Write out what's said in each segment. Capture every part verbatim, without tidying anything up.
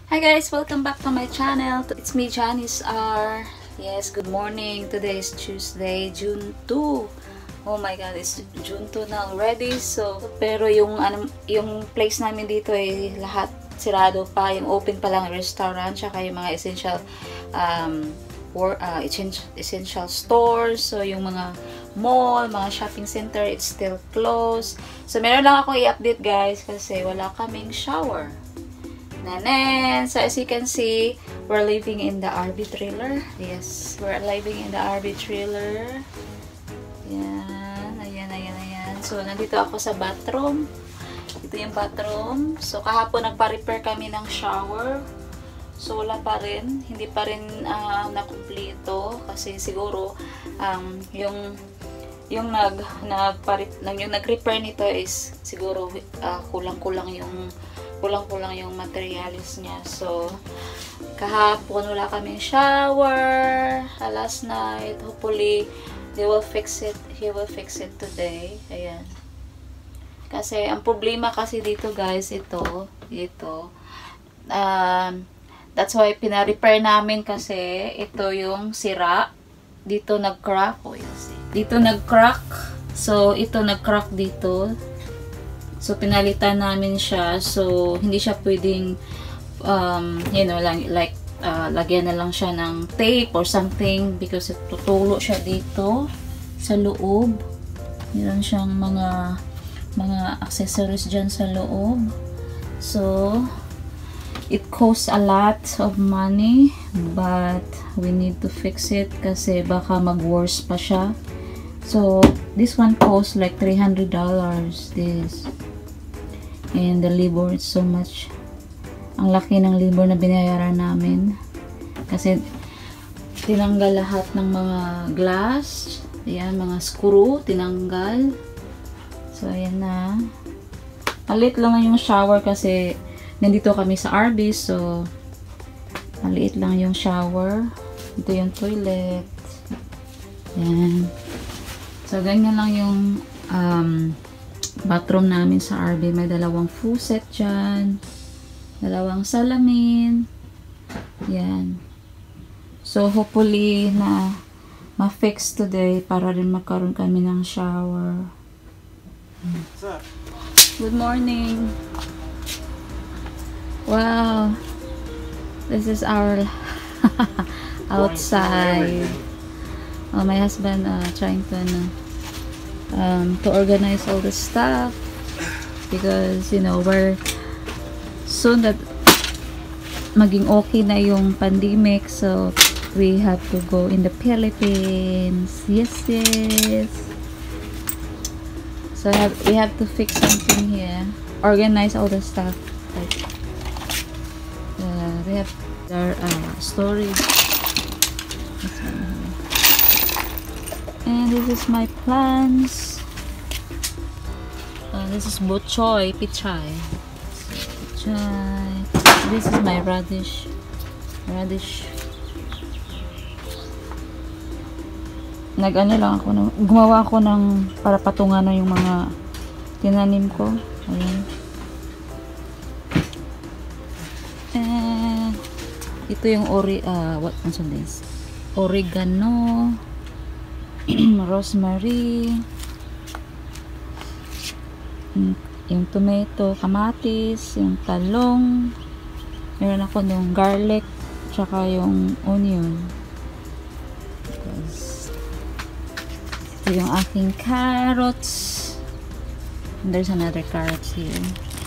Hi guys, welcome back to my channel. It's me, Janice R. Yes, good morning. Today is Tuesday, June second. Oh my god, it's June second na already. So, pero yung ano, yung place namin dito ay lahat sirado pa. Yung open pa lang restaurant, tsaka yung mga essential um or uh, essential stores. So, yung mga mall, mga shopping center, it's still closed. So, meron lang ako i-update guys kasi wala kaming shower. Nanen! So, as you can see, we're living in the R V trailer. Yes, we're living in the R V trailer. Ayan, ayan, ayan, ayan. So, nandito ako sa bathroom. Ito yung bathroom. So, kahapon nagpa-repair kami ng shower. So, wala pa rin. Hindi pa rin uh, nakumpleto. Kasi siguro, um, yung yung nag, nag, yung nag-repair nito is siguro uh, kulang-kulang yung kulang-kulang yung materials niya. So, kahapon wala kaming shower. Last night, hopefully, they will fix it. He will fix it today. Ayan. Kasi, ang problema kasi dito, guys, ito, ito, um, that's why pina-repair namin kasi ito yung sira. Dito nag-crack. Oh, yes. Dito nag-crack. So, ito nag-crack dito. So, pinalitan namin siya. So, hindi siya pwedeng, um, you know, like, like uh, lagyan na lang siya ng tape or something because tutulo siya dito sa loob. Meron siyang mga, mga accessories dyan sa loob. So, it costs a lot of money, but we need to fix it kasi baka mag-worse pa siya. So, this one costs like three hundred dollars, this. And the labor is so much. Ang laki ng labor na binayaran namin. Kasi, tinanggal lahat ng mga glass. Ayan, mga screw, tinanggal. So, ayan na. Maliit lang yung shower kasi nandito kami sa R V. So, maliit lang yung shower. Ito yung toilet. Ayan. So, ganyan lang yung um, bathroom namin sa R V. May dalawang faucet dyan. Dalawang salamin. Yan. So, hopefully na ma-fix today para rin magkaroon kami ng shower. Good morning. Wow. This is our outside. Oh, my husband uh, trying to ano, um, to organize all the stuff because you know we're soon that maging okay na yung pandemic, so we have to go in the Philippines. Yes, yes. So have, we have to fix something here, organize all the stuff. Like, uh, we have our uh, storage. And this is my plants. Uh, this is bochoy, pichay. Pichay. This is my radish. Radish. Nag-ano lang ako, gumawa ako ng para patungan na yung mga tinanim ko. Ayan. And ito yung ori, uh, what what's this? Oregano. Rosemary, yung tomato, kamatis, yung talong, meron ako ng garlic, tsaka yung onion. Ito yung aking carrots, and there's another carrots here.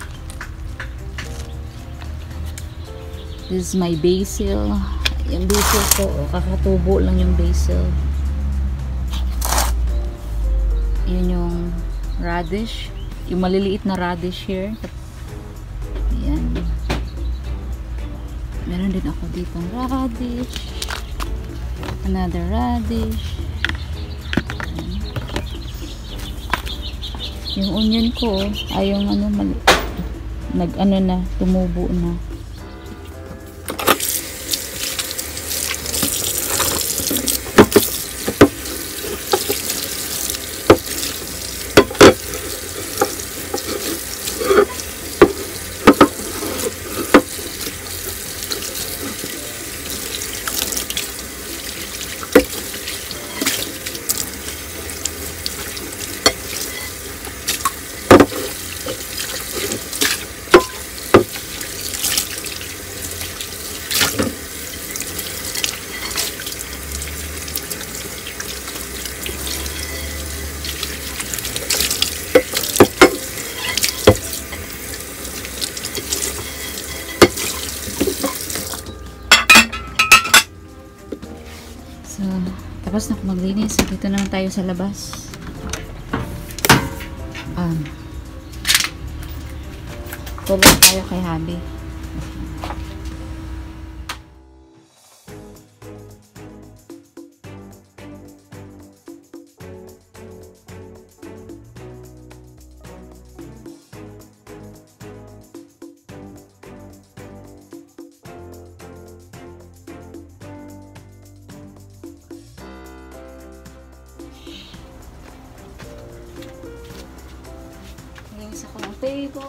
This is my basil. Yung basil ko, oh, kakatubo lang yung basil. Yun yung radish, yung maliliit na radish here. Ayan. Meron din ako dito ng radish, another radish. Ayan. Yung onion ko ay yung ano, nag ano na, tumubo na. So, tapos na ako maglinis. So, dito na tayo sa labas. Um, tulog tayo kay Habi. Linis ako ng table.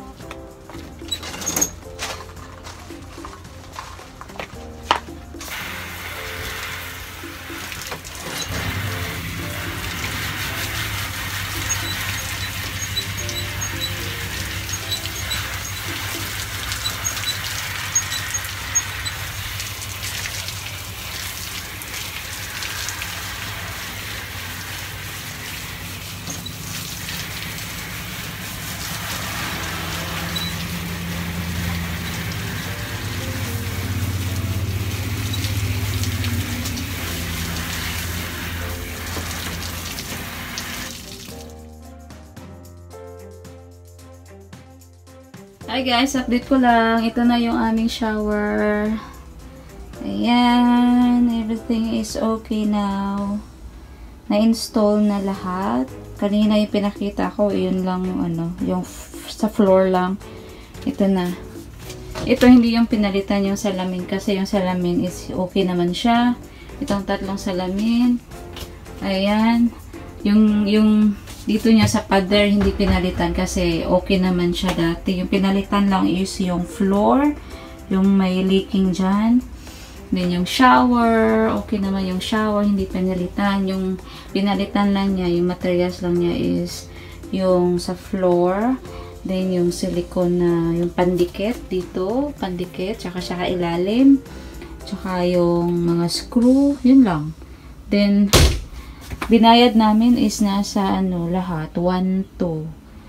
Hi guys, update ko lang. Ito na yung aming shower. Ayan, everything is okay now. Na-install na lahat. Kanina yung pinakita ko, yun lang yung ano, yung sa floor lang. Ito na. Ito hindi yung pinalitan yung salamin kasi yung salamin is okay naman siya. Itong tatlong salamin. Ayan. Yung, yung dito niya sa pader hindi pinalitan kasi okay naman siya dati. Yung pinalitan lang is yung floor, yung may leaking dyan. Then yung shower, okay naman yung shower, hindi pinalitan. Yung pinalitan lang niya, yung materials lang niya is yung sa floor. Then yung silicone na, yung pandikit dito, pandikit, tsaka siya ilalim. Tsaka yung mga screw, yun lang. Then binayad namin is nasa ano lahat one two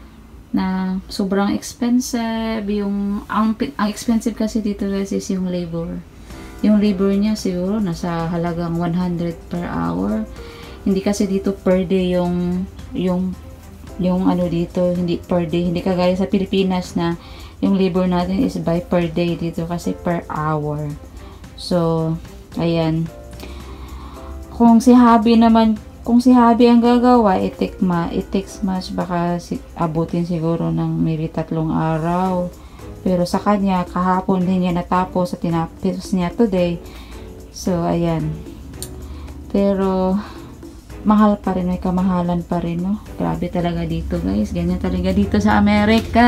na sobrang expensive yung ang, ang expensive kasi dito guys is yung labor. Yung labor niya siguro nasa halagang one hundred per hour. Hindi kasi dito per day yung yung yung ano dito, hindi per day, hindi kagaya sa Pilipinas na yung labor natin is by per day, dito kasi per hour. So ayan, kung si Habi naman Kung si Habi ang gagawa, it, ma, it takes much, baka si, abutin siguro ng maybe tatlong araw. Pero sa kanya, kahapon din niya natapos at tinapos niya today. So, ayan. Pero, mahal pa rin, may kamahalan pa rin, no? Grabe talaga dito, guys. Ganyan talaga dito sa Amerika.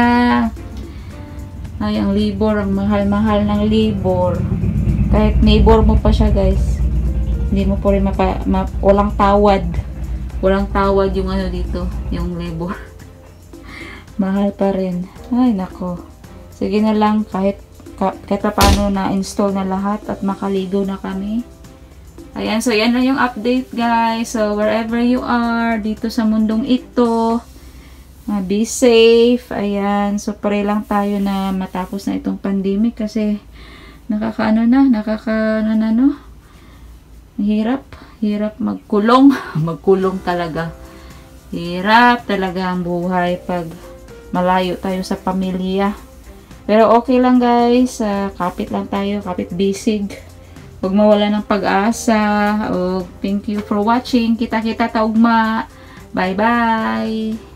Ay, ang labor, ang mahal-mahal ng labor. Kahit neighbor mo pa siya, guys. Hindi mo po rin mapa, ma, walang tawad. Walang tawad yung ano dito, yung labor. Mahal pa rin. Ay, nako. Sige na lang, kahit, kahit paano na-install na lahat at makaligo na kami. Ayan, so yan na yung update guys. So, wherever you are, dito sa mundong ito, uh, be safe. Ayan, so pray lang tayo na matapos na itong pandemic kasi nakakaano na, nakakaano na no. Hirap, hirap magkulong. Magkulong talaga. Hirap talaga ang buhay pag malayo tayo sa pamilya. Pero okay lang guys, uh, kapit lang tayo, kapit bisig. Huwag mawala ng pag-asa. Oh, thank you for watching. Kita-kita taugma. Bye-bye.